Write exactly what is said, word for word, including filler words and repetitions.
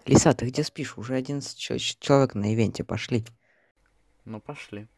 Лиса, ты где спишь? Уже одиннадцать чё- человек на ивенте, пошли. Ну пошли.